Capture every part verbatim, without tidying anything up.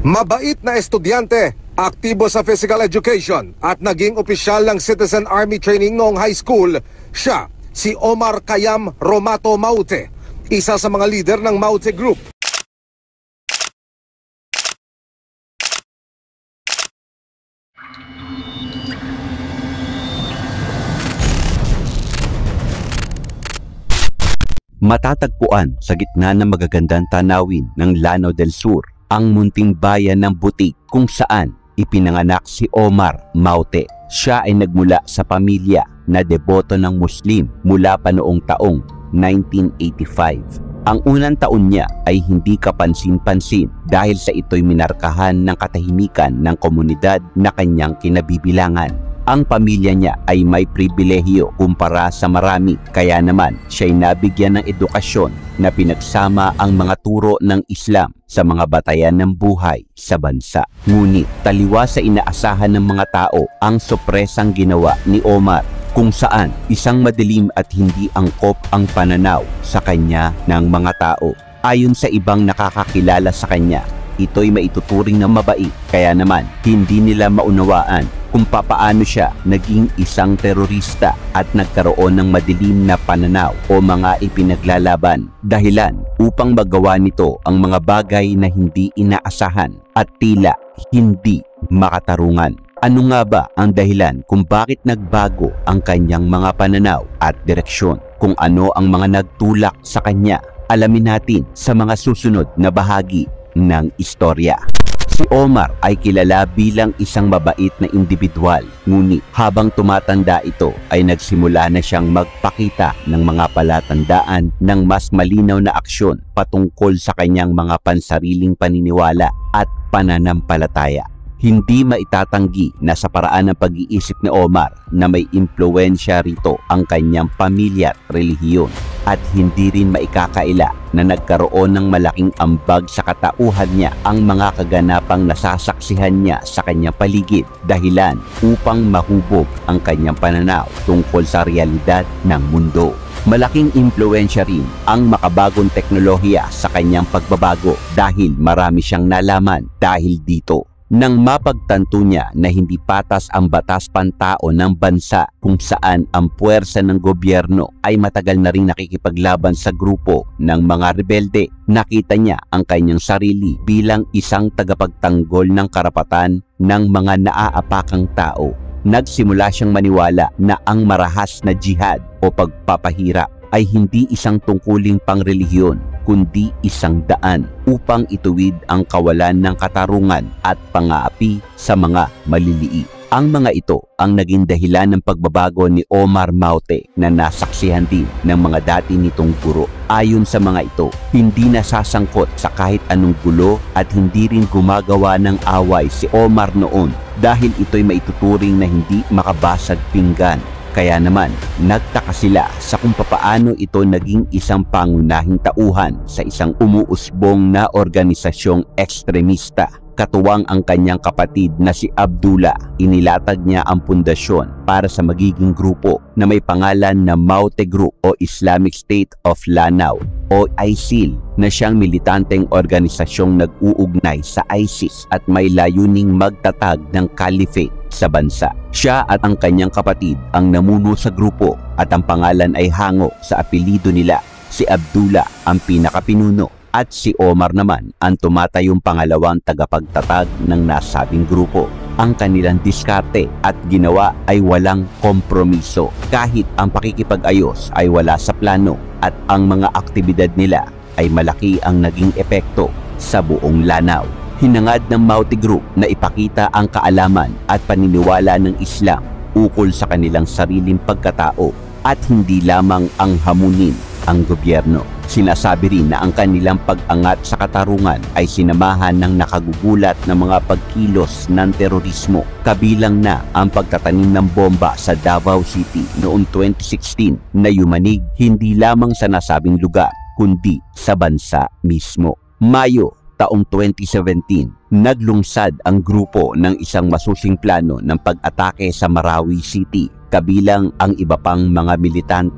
Mabait na estudyante, aktibo sa physical education at naging opisyal ng Citizen Army Training noong high school, siya si Omar Kayam Romato Maute, isa sa mga leader ng Maute Group. Matatagpuan sa gitna ng magagandang tanawin ng Lanao del Sur ang munting bayan ng Butik kung saan ipinanganak si Omar Maute. Siya ay nagmula sa pamilya na deboto ng Muslim mula pa noong taong nineteen eighty-five. Ang unang taon niya ay hindi kapansin-pansin dahil sa ito'y minarkahan ng katahimikan ng komunidad na kanyang kinabibilangan. Ang pamilya niya ay may pribilehiyo kumpara sa marami, kaya naman siya'y nabigyan ng edukasyon na pinagsama ang mga turo ng Islam sa mga batayan ng buhay sa bansa. Ngunit taliwa sa inaasahan ng mga tao ang sorpresang ginawa ni Omar, kung saan isang madilim at hindi angkop ang pananaw sa kanya ng mga tao. Ayon sa ibang nakakakilala sa kanya, ito'y maituturing na mabait, kaya naman hindi nila maunawaan kung papaano siya naging isang terorista at nagkaroon ng madilim na pananaw o mga ipinaglalaban. Dahilan upang magawa nito ang mga bagay na hindi inaasahan at tila hindi makatarungan. Ano nga ba ang dahilan kung bakit nagbago ang kanyang mga pananaw at direksyon? Kung ano ang mga nagtulak sa kanya, alamin natin sa mga susunod na bahagi ng istorya. Si Omar ay kilala bilang isang mabait na individual, ngunit habang tumatanda ito ay nagsimula na siyang magpakita ng mga palatandaan ng mas malinaw na aksyon patungkol sa kanyang mga pansariling paniniwala at pananampalataya. Hindi maitatanggi na sa paraan ng pag-iisip ni Omar na may impluwensya rito ang kanyang pamilya at relihiyon, at hindi rin maikakaila na nagkaroon ng malaking ambag sa katauhan niya ang mga kaganapang nasasaksihan niya sa kanyang paligid, dahilan upang mahubog ang kanyang pananaw tungkol sa realidad ng mundo. Malaking impluwensya rin ang makabagong teknolohiya sa kanyang pagbabago dahil marami siyang nalaman dahil dito. Nang mapagtanto niya na hindi patas ang batas pantao ng bansa kung saan ang puwersa ng gobyerno ay matagal na ring nakikipaglaban sa grupo ng mga rebelde, nakita niya ang kanyang sarili bilang isang tagapagtanggol ng karapatan ng mga naaapakang tao. Nagsimula siyang maniwala na ang marahas na jihad o pagpapahirap ay hindi isang tungkuling pangrelihiyon, kundi isang daan upang ituwid ang kawalan ng katarungan at pang-aapi sa mga maliliit. Ang mga ito ang naging dahilan ng pagbabago ni Omar Maute na nasaksihan din ng mga dati nitong guro. Ayon sa mga ito, hindi nasasangkot sa kahit anong gulo at hindi rin gumagawa ng away si Omar noon dahil ito'y maituturing na hindi makabasag pinggan. Kaya naman, nagtaka sila sa kung papaano ito naging isang pangunahing tauhan sa isang umuusbong na organisasyong ekstremista. Katuwang ang kanyang kapatid na si Abdullah, inilatag niya ang pundasyon para sa magiging grupo na may pangalan na Maute Group o Islamic State of Lanao o I S I L, na siyang militanteng organisasyong nag-uugnay sa ISIS at may layuning magtatag ng caliphate sa bansa. Siya at ang kanyang kapatid ang namuno sa grupo at ang pangalan ay hango sa apelido nila. Si Abdullah ang pinakapinuno at si Omar naman ang tumatayong pangalawang tagapagtatag ng nasabing grupo. Ang kanilang diskarte at ginawa ay walang kompromiso, kahit ang pakikipag-ayos ay wala sa plano, at ang mga aktibidad nila ay malaki ang naging epekto sa buong Lanao. Hinangad ng Maute Group na ipakita ang kaalaman at paniniwala ng Islam ukol sa kanilang sariling pagkatao at hindi lamang ang hamunin ang gobyerno. Sinasabi rin na ang kanilang pag-angat sa katarungan ay sinamahan ng nakagugulat na mga pagkilos ng terorismo, kabilang na ang pagtatanim ng bomba sa Davao City noong twenty sixteen na yumanig hindi lamang sa nasabing lugar kundi sa bansa mismo. Mayo taong twenty seventeen, naglungsad ang grupo ng isang masusing plano ng pag-atake sa Marawi City, kabilang ang iba pang mga militante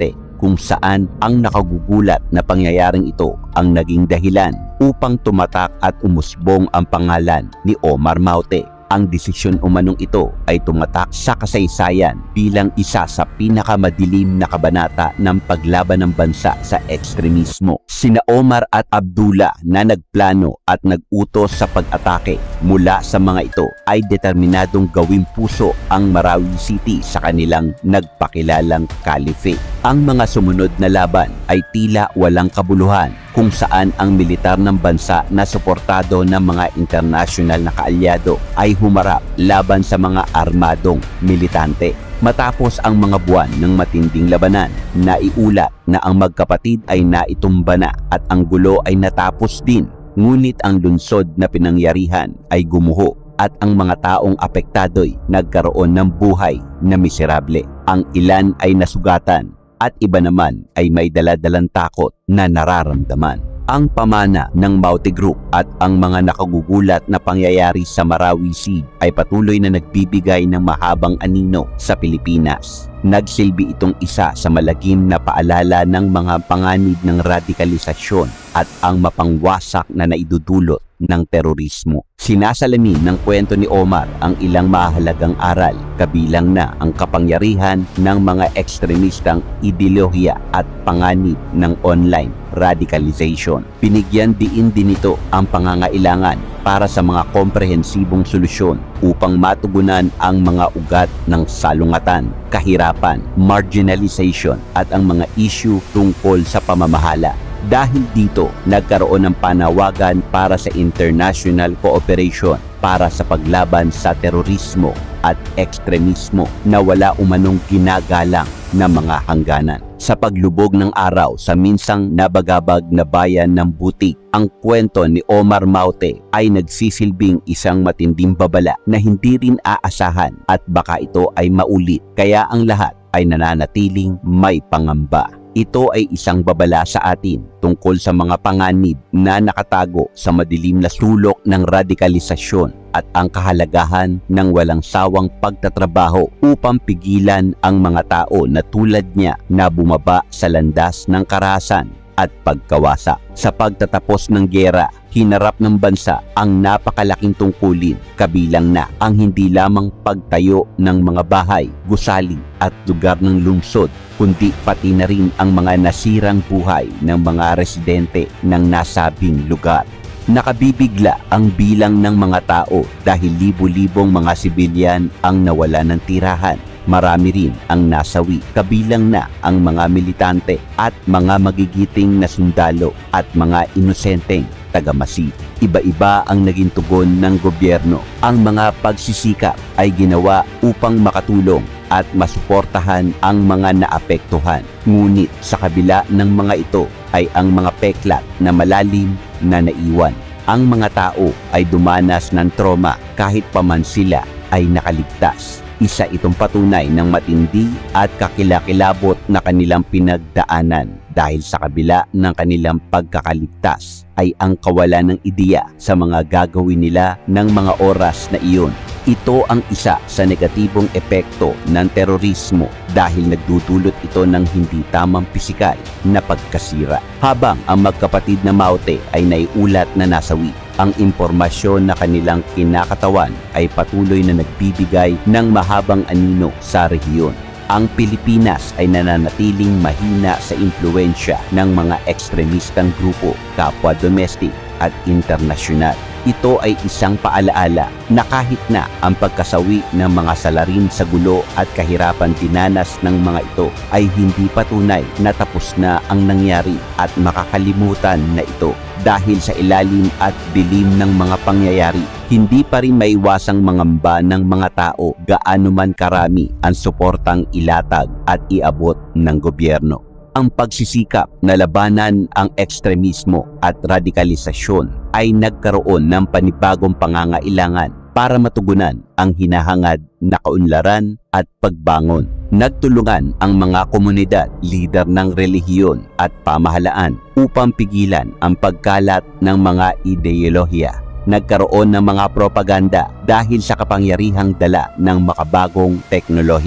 kung saan ang nakagugulat na pangyayaring ito ang naging dahilan upang tumatak at umusbong ang pangalan ni Omar Maute. Ang desisyon umanong ito ay tumatak sa kasaysayan bilang isa sa pinakamadilim na kabanata ng paglaban ng bansa sa ekstremismo. Sina Omar at Abdullah na nagplano at nagutos sa pag-atake mula sa mga ito ay determinadong gawing puso ang Marawi City sa kanilang nagpakilalang caliphate. Ang mga sumunod na laban ay tila walang kabuluhan kung saan ang militar ng bansa na suportado ng mga internasyonal na kaalyado ay humarap laban sa mga armadong militante. Matapos ang mga buwan ng matinding labanan, naiulat na ang magkapatid ay naitumba na at ang gulo ay natapos din. Ngunit ang lungsod na pinangyarihan ay gumuho at ang mga taong apektado'y nagkaroon ng buhay na miserable. Ang ilan ay nasugatan at iba naman ay may daladalang takot na nararamdaman. Ang pamana ng Maute Group at ang mga nakagugulat na pangyayari sa Marawi Sea ay patuloy na nagbibigay ng mahabang anino sa Pilipinas. Nagsilbi itong isa sa malagim na paalala ng mga panganib ng radikalisasyon at ang mapangwasak na naidudulot ng terorismo. Sinasalamin ng kwento ni Omar ang ilang mahalagang aral, kabilang na ang kapangyarihan ng mga ekstremistang ideolohiya at panganib ng online radicalization. Binigyan diin din ito ang pangangailangan para sa mga komprehensibong solusyon upang matugunan ang mga ugat ng salungatan, kahirapan, marginalization at ang mga issue tungkol sa pamamahala. Dahil dito, nagkaroon ng panawagan para sa international cooperation para sa paglaban sa terorismo at ekstremismo na wala umanong ginagalang na mga hangganan. Sa paglubog ng araw sa minsang nabagabag na bayan ng Butik, ang kwento ni Omar Maute ay nagsisilbing isang matinding babala na hindi rin aasahan at baka ito ay maulit, kaya ang lahat ay nananatiling may pangamba. Ito ay isang babala sa atin tungkol sa mga panganib na nakatago sa madilim na sulok ng radikalisasyon at ang kahalagahan ng walang sawang pagtatrabaho upang pigilan ang mga tao na tulad niya na bumaba sa landas ng karahasan at pagkawasa. Sa pagtatapos ng giyera, hinarap ng bansa ang napakalaking tungkulin, kabilang na ang hindi lamang pagtayo ng mga bahay, gusali at lugar ng lungsod, kundi pati na rin ang mga nasirang buhay ng mga residente ng nasabing lugar. Nakabibigla ang bilang ng mga tao dahil libo-libong mga sibilyan ang nawala ng tirahan. Marami rin ang nasawi, kabilang na ang mga militante at mga magigiting na sundalo at mga inosenteng taga-Masih. Iba-iba ang naging tugon ng gobyerno. Ang mga pagsisikap ay ginawa upang makatulong at masuportahan ang mga naapektuhan. Ngunit sa kabila ng mga ito ay ang mga peklat na malalim na naiwan. Ang mga tao ay dumanas ng trauma kahit pa man sila ay nakaligtas. Isa itong patunay ng matindi at kakilakilabot na kanilang pinagdaanan dahil sa kabila ng kanilang pagkakaligtas ay ang kawalan ng ideya sa mga gagawin nila ng mga oras na iyon. Ito ang isa sa negatibong epekto ng terorismo dahil nagdudulot ito ng hindi tamang pisikal na pagkasira. Habang ang magkapatid na Maute ay naiulat na nasawi, ang impormasyon na kanilang kinakatawan ay patuloy na nagbibigay ng mahabang anino sa rehiyon. Ang Pilipinas ay nananatiling mahina sa impluwensya ng mga ekstremistang grupo, kapwa domestic at internasyonal. Ito ay isang paalaala na kahit na ang pagkasawi ng mga salarin sa gulo at kahirapan dinanas ng mga ito ay hindi patunay na tapos na ang nangyari at makakalimutan na ito. Dahil sa ilalim at dilim ng mga pangyayari, hindi pa rin maiwasang mangamba ng mga tao gaano man karami ang suportang ilatag at iabot ng gobyerno. Ang pagsisikap na labanan ang ekstremismo at radikalisasyon ay nagkaroon ng panibagong pangangailangan para matugunan ang hinahangad na kaunlaran at pagbangon. Nagtulungan ang mga komunidad, lider ng relihiyon at pamahalaan upang pigilan ang pagkalat ng mga ideolohiya. Nagkaroon ng mga propaganda dahil sa kapangyarihang dala ng makabagong teknolohiya.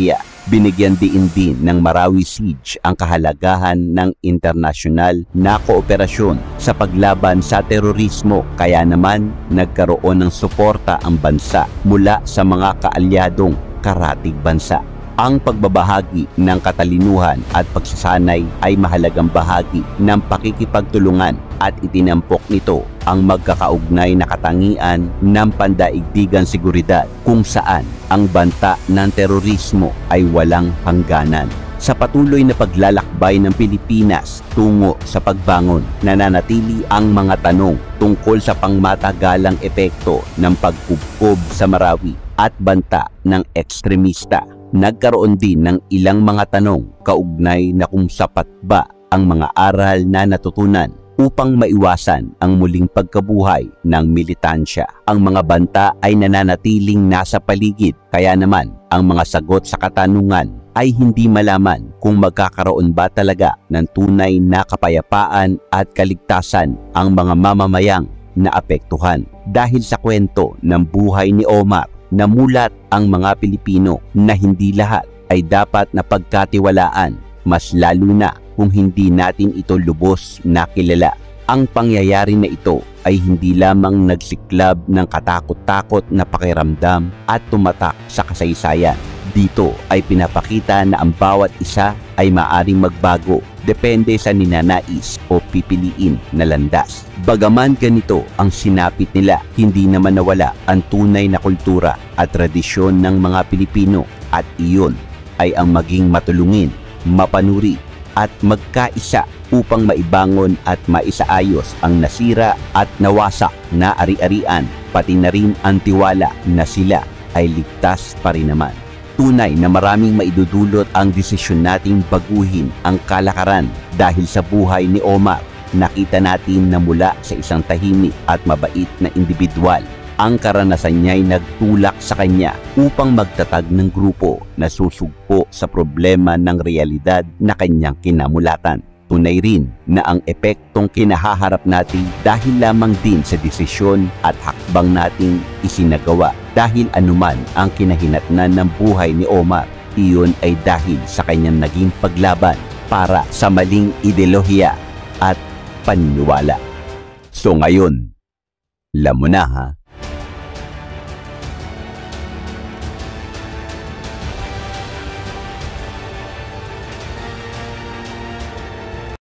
Binigyan diin din ng Marawi Siege ang kahalagahan ng internasyonal na kooperasyon sa paglaban sa terorismo, kaya naman nagkaroon ng suporta ang bansa mula sa mga kaalyadong karatig bansa. Ang pagbabahagi ng katalinuhan at pagsasanay ay mahalagang bahagi ng pakikipagtulungan at itinampok nito ang magkakaugnay na katangian ng pandaigdigang seguridad kung saan ang banta ng terorismo ay walang hangganan. Sa patuloy na paglalakbay ng Pilipinas tungo sa pagbangon, nananatili ang mga tanong tungkol sa pangmatagalang epekto ng pagkubkob sa Marawi at banta ng ekstremista. Nagkaroon din ng ilang mga tanong kaugnay na kung sapat ba ang mga aral na natutunan upang maiwasan ang muling pagkabuhay ng militansya. Ang mga banta ay nananatiling nasa paligid, kaya naman ang mga sagot sa katanungan ay hindi malaman kung magkakaroon ba talaga ng tunay na kapayapaan at kaligtasan ang mga mamamayang naapektuhan. Dahil sa kwento ng buhay ni Omar, namulat ang mga Pilipino na hindi lahat ay dapat na pagkatiwalaan, mas lalo na kung hindi natin ito lubos na kilala. Ang pangyayari na ito ay hindi lamang nagsiklab ng katakot-takot na pakiramdam at tumatak sa kasaysayan. Dito ay pinapakita na ang bawat isa ay maaring magbago depende sa ninanais o pipiliin na landas. Bagaman ganito ang sinapit nila, hindi naman nawala ang tunay na kultura at tradisyon ng mga Pilipino, at iyon ay ang maging matulungin, mapanuri at magkaisa upang maibangon at maisaayos ang nasira at nawasak na ari-arian, pati na rin ang tiwala na sila ay ligtas pa rin naman. Tunay na maraming maidudulot ang desisyon nating baguhin ang kalakaran dahil sa buhay ni Omar. Nakita natin na mula sa isang tahimik at mabait na individual, ang karanasan niya ay nagtulak sa kanya upang magtatag ng grupo na susugpo sa problema ng realidad na kanyang kinamulatan. Tunay rin na ang epektong kinahaharap natin dahil lamang din sa desisyon at hakbang nating isinagawa. Dahil anuman ang kinahinatnan ng buhay ni Omar, iyon ay dahil sa kanyang naging paglaban para sa maling ideolohiya at paniniwala. So ngayon, alam mo na ha?